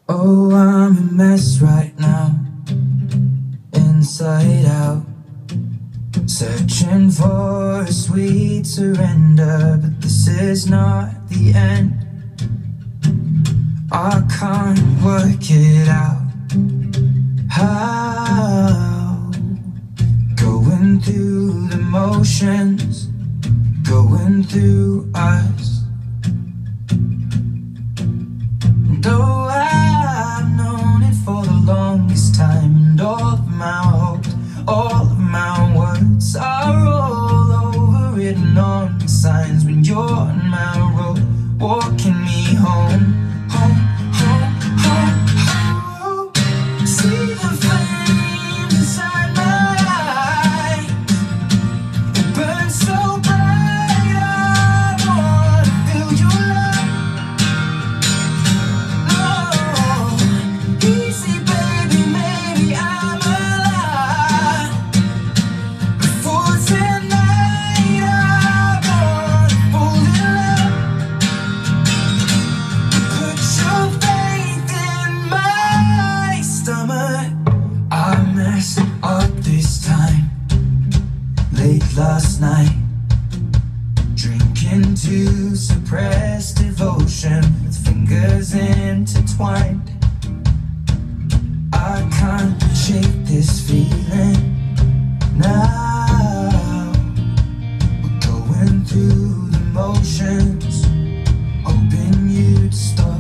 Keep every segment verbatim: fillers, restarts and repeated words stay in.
Oh, I'm a mess right now, inside out, searching for a sweet surrender, but this is not the end. I can't work it out. How? Going through the motions, going through us. And oh, I've known it for the longest time, and all of my hopes, all of my words are all overwritten on the signs when you're on my road, walking me home, home, home, home, home. See the flames inside my eyes, it burns so bright. I wanna feel your love. No, easy baby, maybe I'm alive. Before tonight, I wanna fall in love. Put your faith in my stomach. I messed up this time, late last night, drinking to suppress devotion with fingers intertwined. I can't shake this feeling now. We're going through the motions, hoping you'd stop.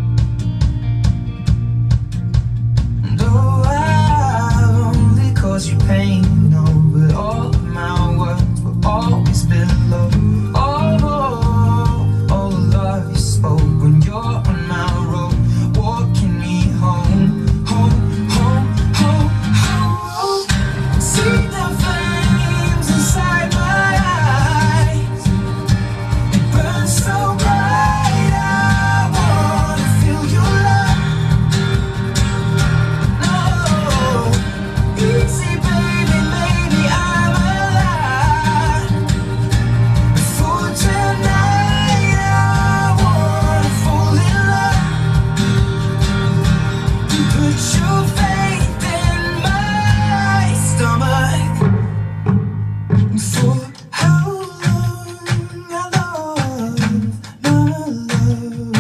And oh, I've only caused you pain, no, but all of my words will always below. Oh, all the love you spoke when you're on my road, walking me home, home, home, home, home. See the flames inside my eyes, it burns so bright. I wanna feel your love. No, easy baby, maybe I'm alive. Before tonight, I wanna fall in love. Put your faith in my stomach. For how long I love my love.